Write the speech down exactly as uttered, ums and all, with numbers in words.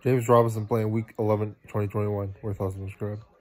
James Robinson playing week eleven, twenty twenty-one. Worth subscribe.